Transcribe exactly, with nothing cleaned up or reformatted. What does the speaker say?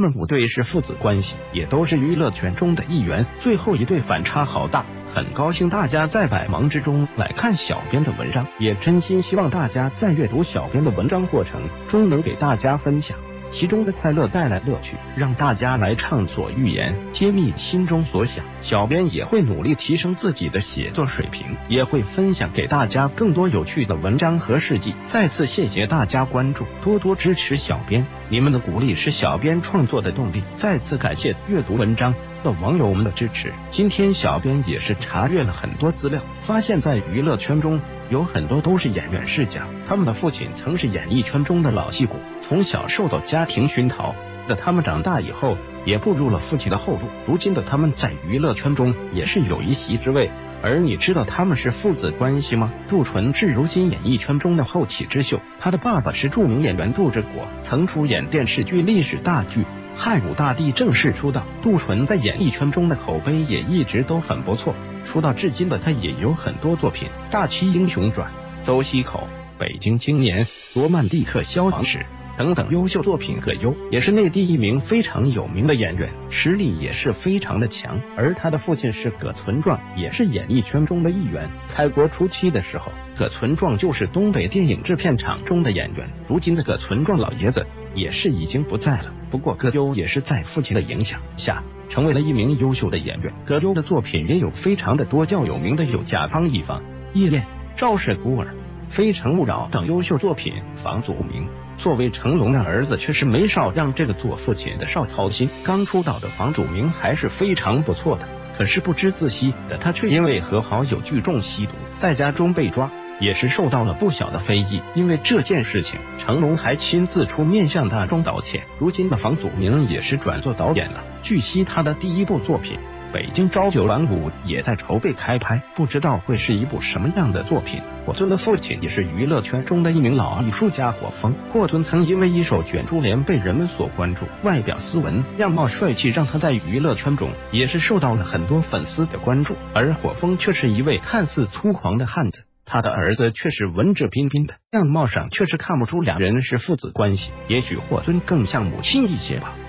们五对是父子关系，也都是娱乐圈中的一员。最后一对反差好大，很高兴大家在百忙之中来看小编的文章，也真心希望大家在阅读小编的文章过程中能给大家分享其中的快乐，带来乐趣，让大家来畅所欲言，揭秘心中所想。小编也会努力提升自己的写作水平，也会分享给大家更多有趣的文章和事迹。再次谢谢大家关注，多多支持小编，你们的鼓励是小编创作的动力。再次感谢阅读文章的网友们的支持。今天小编也是查阅了很多资料，发现在娱乐圈中有很多都是演员世家，他们的父亲曾是演艺圈中的老戏骨，从小受到家庭熏陶的他们长大以后也步入了父亲的后路，如今的他们在娱乐圈中也是有一席之位。而你知道他们是父子关系吗？杜淳是如今演艺圈中的后起之秀，他的爸爸是著名演员杜志国，曾出演电视剧历史大剧《汉武大帝》正式出道。杜淳在演艺圈中的口碑也一直都很不错，出道至今的他也有很多作品，《大旗英雄传》、《邹西口》、《北京青年》、《罗曼蒂克消亡史》等等优秀作品可优，也是内地一名非常有名的演员，实力也是非常的强。而他的父亲是葛存壮，也是演艺圈中的一员。开国初期的时候，葛存壮就是东北电影制片厂中的演员，如今的葛存壮老爷子也是已经不在了。不过葛优也是在父亲的影响下成为了一名优秀的演员。葛优的作品也有非常的多，较有名的有《甲方乙方》、《夜恋》、《赵氏孤儿》、《非诚勿扰》等优秀作品。房祖名作为成龙的儿子，确实没少让这个做父亲的少操心。刚出道的房祖名还是非常不错的，可是不知自惜的他却因为和好友聚众吸毒，在家中被抓，也是受到了不小的非议。因为这件事情，成龙还亲自出面向大众道歉。如今的房祖名也是转做导演了，据悉他的第一部作品《北京朝九晚五》也在筹备开拍，不知道会是一部什么样的作品。霍尊的父亲也是娱乐圈中的一名老艺术家霍峰。霍尊曾因为一手卷珠帘被人们所关注，外表斯文，样貌帅气，让他在娱乐圈中也是受到了很多粉丝的关注。而霍峰却是一位看似粗犷的汉子，他的儿子却是文质彬彬的，样貌上确实看不出两人是父子关系，也许霍尊更像母亲一些吧。